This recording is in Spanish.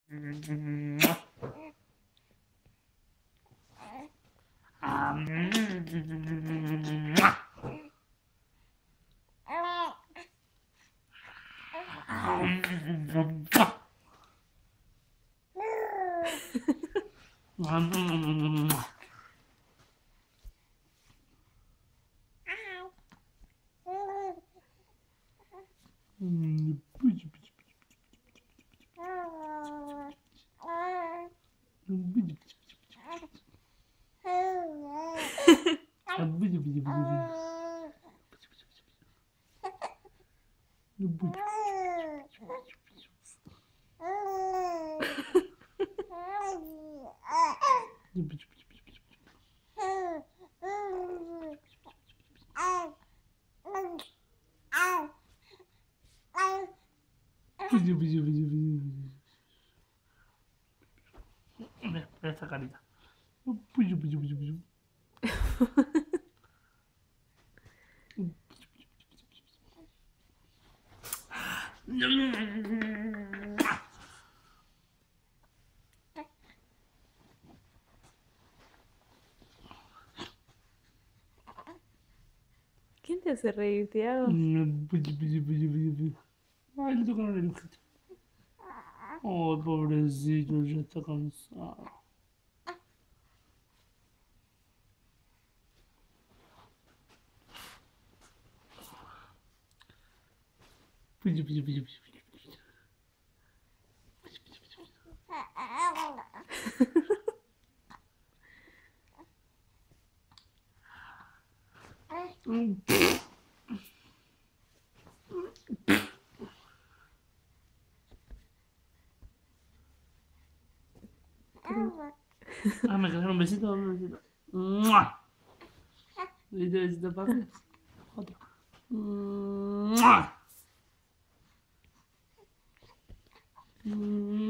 Mira esta carita. ¿Quién te hace reír, Tiago? Ay, le tocaron el ojito. Oh, pobrecito, ya está cansado. Ah, me quedaron un besito, un besito. ¡Mua! ¿Viste besito, papi? Otro. ¡Mua!